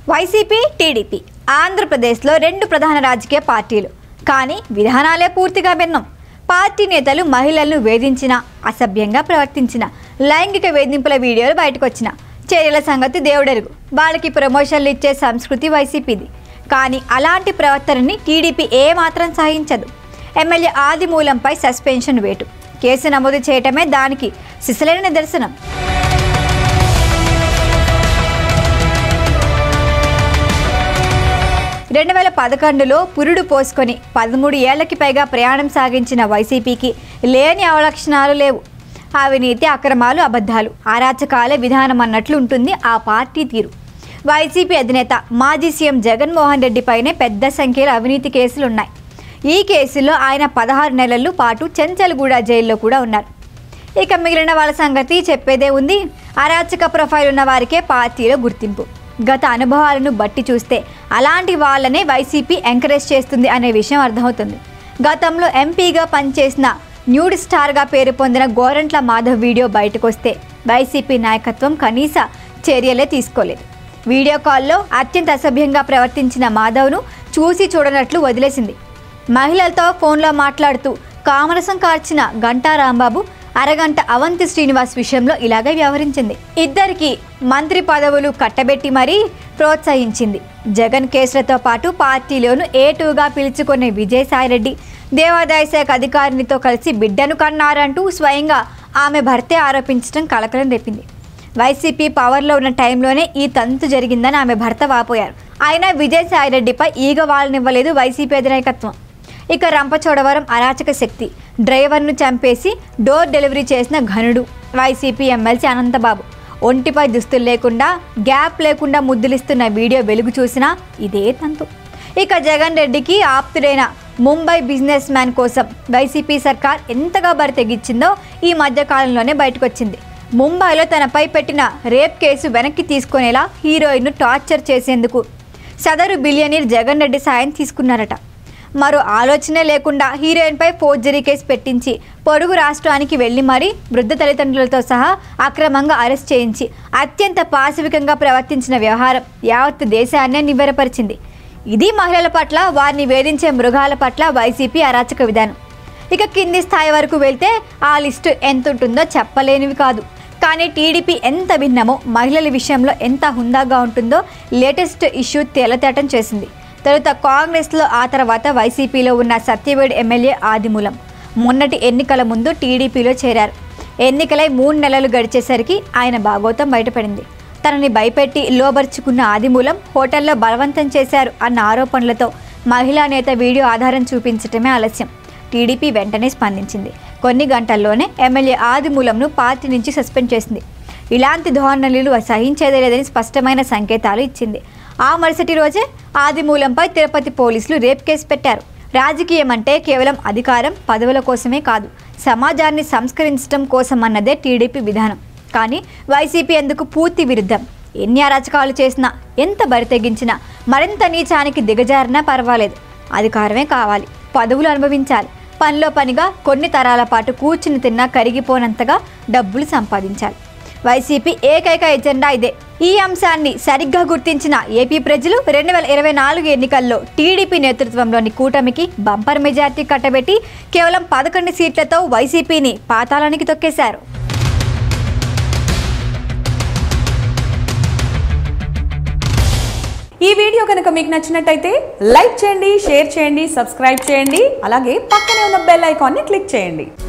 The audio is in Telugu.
వైసీపీ టీడీపీ ఆంధ్రప్రదేశ్లో రెండు ప్రధాన రాజకీయ పార్టీలు. కానీ విధానాలే పూర్తిగా భిన్నం. పార్టీ నేతలు మహిళలను వేధించిన, అసభ్యంగా ప్రవర్తించిన, లైంగిక వేధింపుల వీడియోలు బయటకొచ్చిన చర్యల సంగతి దేవుడెరుగు. వాళ్ళకి ప్రమోషన్లు ఇచ్చే సంస్కృతి వైసీపీది. కానీ అలాంటి ప్రవర్తనని టీడీపీ ఏమాత్రం సహించదు. ఎమ్మెల్యే ఆదిమూలంపై సస్పెన్షన్ వేటు, కేసు నమోదు చేయటమే దానికి సిసలైన నిదర్శనం. 2011లో పురుడు పోసుకొని 13 ఏళ్లకి పైగా ప్రయాణం సాగించిన వైసీపీకి లేని అవలక్షణాలు లేవు. అవినీతి, అక్రమాలు, అబద్ధాలు, అరాచకాలే విధానం అన్నట్లు ఉంటుంది ఆ పార్టీ తీరు. వైసీపీ అధినేత మాజీ సీఎం జగన్మోహన్ రెడ్డి పైనే పెద్ద సంఖ్యలో అవినీతి కేసులున్నాయి. ఈ కేసుల్లో ఆయన 16 నెలల పాటు చెంచల్గూడ జైల్లో కూడా ఉన్నారు. ఇక మిగిలిన వాళ్ళ సంగతి చెప్పేదే ఉంది. అరాచక ప్రొఫైల్ ఉన్న వారికే పార్టీలో గుర్తింపు. గత అనుభవాలను బట్టి చూస్తే అలాంటి వాళ్ళనే వైసీపీ ఎంకరేజ్ చేస్తుంది అనే విషయం అర్థమవుతుంది. గతంలో ఎంపీగా పనిచేసిన న్యూడ్ స్టార్గా పేరు పొందిన గోరంట్ల మాధవ్ వీడియో బయటకు వస్తే వైసీపీ నాయకత్వం కనీస చర్యలే తీసుకోలేదు. వీడియో కాల్లో అత్యంత అసభ్యంగా ప్రవర్తించిన మాధవ్ను చూసి చూడనట్లు వదిలేసింది. మహిళలతో ఫోన్లో మాట్లాడుతూ కామరసం కార్చిన గంటా రాంబాబు అరగంట అవంతి శ్రీనివాస్ విషయంలో ఇలాగే వ్యవహరించింది. ఇద్దరికి మంత్రి పదవులు కట్టబెట్టి మరీ ప్రోత్సహించింది. జగన్ కేసులతో పాటు పార్టీలోను ఏటూగా పిలుచుకునే విజయసాయిరెడ్డి దేవాదాయ శాఖ అధికారినితో కలిసి బిడ్డను కన్నారంటూ స్వయంగా ఆమె భర్తే ఆరోపించడం కలకలం రేపింది. వైసీపీ పవర్లో ఉన్న టైంలోనే ఈ తంతు జరిగిందని ఆమె భర్త వాపోయారు. అయినా విజయసాయిరెడ్డిపై ఈగ వాళ్ళనివ్వలేదు వైసీపీ అధినాయకత్వం. ఇక రంపచోడవరం అరాచక శక్తి డ్రైవర్ను చంపేసి డోర్ డెలివరీ చేసిన ఘనుడు వైసీపీ ఎమ్మెల్సీ అనంతబాబు ఒంటిపై దుస్తులు లేకుండా, గ్యాప్ లేకుండా ముద్దులిస్తున్న వీడియో వెలుగు చూసినా ఇదే తంతు. ఇక జగన్ రెడ్డికి ఆప్తుడైన ముంబై బిజినెస్ మ్యాన్ కోసం వైసీపీ సర్కార్ ఎంతగా బరి తెగించిందో ఈ మధ్యకాలంలోనే బయటకొచ్చింది. ముంబైలో తనపై పెట్టిన రేప్ కేసు వెనక్కి తీసుకునేలా హీరోయిన్ను టార్చర్ చేసేందుకు సదరు బిలియనీర్ జగన్ రెడ్డి సాయం తీసుకున్నారట. మరో ఆలోచనే లేకుండా హీరోయిన్పై ఫోర్జరీ కేసు పెట్టించి పొరుగు రాష్ట్రానికి వెళ్లి మరీ వృద్ధ తల్లిదండ్రులతో సహా అక్రమంగా అరెస్ట్ చేయించి అత్యంత పాశవికంగా ప్రవర్తించిన వ్యవహారం యావత్ దేశాన్నే నివ్వెరపరిచింది. ఇది మహిళల పట్ల, వారిని వేధించే మృగాల పట్ల వైసీపీ అరాచక విధానం. ఇక కింది స్థాయి వరకు వెళ్తే ఆ లిస్టు ఎంత ఉంటుందో చెప్పలేనివి కాదు. కానీ టీడీపీ ఎంత భిన్నమో, మహిళల విషయంలో ఎంత హుందాగా ఉంటుందో లేటెస్ట్ ఇష్యూ తేలతేటం చేసింది. తొలుత కాంగ్రెస్లో, ఆ తర్వాత వైసీపీలో ఉన్న సత్యవేడు ఎమ్మెల్యే ఆదిమూలం మొన్నటి ఎన్నికల ముందు టీడీపీలో చేరారు. ఎన్నికలై 3 నెలలు గడిచేసరికి ఆయన భాగోతం బయటపడింది. తనని భయపెట్టి లోబర్చుకున్న ఆదిమూలం హోటల్లో బలవంతం చేశారు అన్న ఆరోపణలతో మహిళా నేత వీడియో ఆధారం చూపించటమే ఆలస్యం. టీడీపీ వెంటనే స్పందించింది. కొన్ని గంటల్లోనే ఎమ్మెల్యే ఆదిమూలంను పార్టీ నుంచి సస్పెండ్ చేసింది. ఇలాంటి ధోరణులు సహించేదే లేదని స్పష్టమైన సంకేతాలు ఇచ్చింది. ఆ మరుసటి రోజే ఆదిమూలంపై తిరుపతి పోలీసులు రేప్ కేసు పెట్టారు. రాజకీయం అంటే కేవలం అధికారం, పదవుల కోసమే కాదు, సమాజాన్ని సంస్కరించడం కోసం అన్నదే టీడీపీ విధానం. కానీ వైసీపీ ఎందుకు పూర్తి విరుద్ధం. ఎన్ని అరాచకాలు చేసినా, ఎంత బరి తెగించినా, మరింత నీచానికి దిగజారినా పర్వాలేదు, అధికారమే కావాలి, పదవులు అనుభవించాలి, పనిలో పనిగా కొన్ని తరాల పాటు కూర్చుని తిన్నా కరిగిపోనంతగా డబ్బులు సంపాదించాలి. వైసీపీ ఏకైక ఎజెండా ఇదే. ఈ అంశాన్ని సరిగ్గా గుర్తించిన ఏపీ ప్రజలు 2024 ఎన్నికల్లో టీడీపీ నేతృత్వంలోని కూటమికి బంపర్ మెజార్టీ కట్టబెట్టి కేవలం 11 సీట్లతో వైసీపీని పాతాళానికి తొక్కేశారు. ఈ వీడియో కనుక మీకు నచ్చినట్టయితే లైక్ చేయండి, షేర్ చేయండి, సబ్స్క్రైబ్ చేయండి. అలాగే పక్కనే ఉన్న బెల్ ఐకాన్ని క్లిక్ చేయండి.